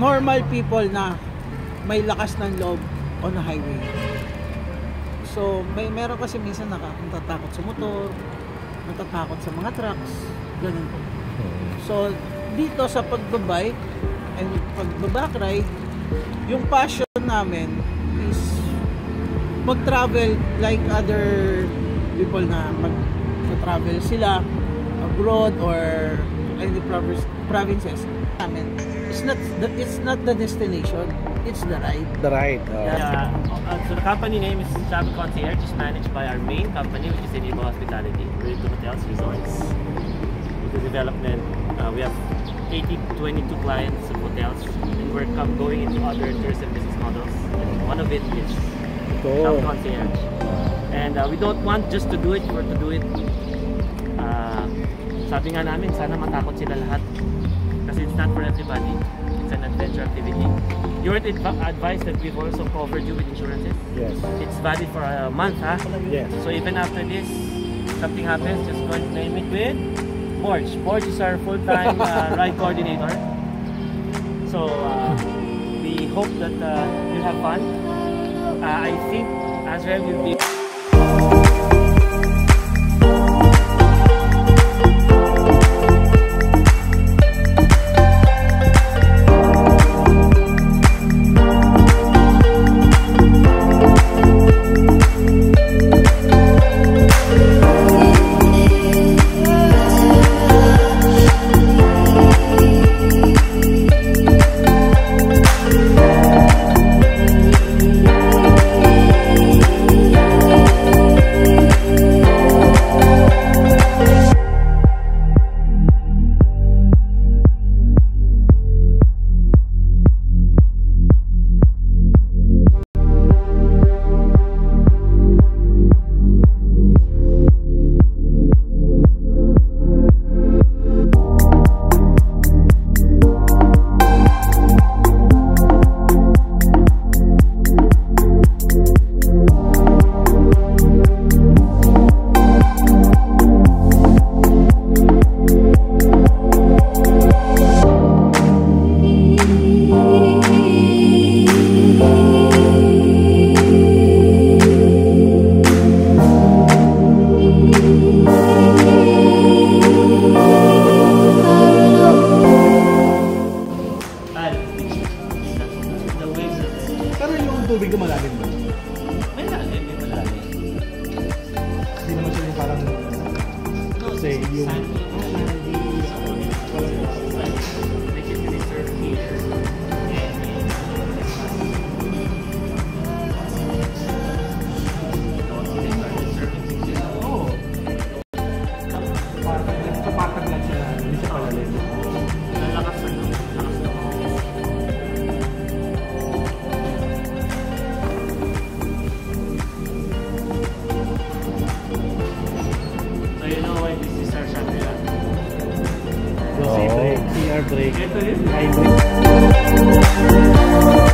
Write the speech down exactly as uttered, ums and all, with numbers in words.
normal people na may lakas ng loob on the highway. So, may meron kasi minsan natatakot sa motor, natatakot sa mga trucks, ganun po. So, dito sa pagbabike and pagbaback ride, yung passion namin is mag-travel like other people na mag-travel sila abroad or any provinces. Amen. It's not the, it's not the destination, it's the ride. The ride. Oh. Yeah. Uh, so the company name is Travel Concierge. It's managed by our main company, which is Enable Hospitality. We're into hotels, resorts. With the development, uh, we have eighty to twenty-two clients of hotels, and we're going into other tourism business models. And one of it is Cool. Travel Concierge. And uh, we don't want just to do it for to do it. Uh, sabi nga namin, sana matakot sila lahat. Kasi it's not for everybody. It's an adventure activity. You heard advice that we've also covered you with insurances? Yes. It's valid for a month, huh? Yes. So even after this, something happens, just go and claim it with Borge. Borge is our full-time uh, ride coordinator. So uh, we hope that uh, you'll have fun. Uh, I think Azrael will be... Pero yung tubig ko malalim ba? May lalim, may malalim. Hindi naman siya yung parang... No, say, yung... sandy. They can reserve here. Oo. Kapatag lang siya. Hindi siya palalim. Lalakas na ito. Lakas na ito. So you know why this is our Shangri-La? Go say break. C R break. Ito yun. High break.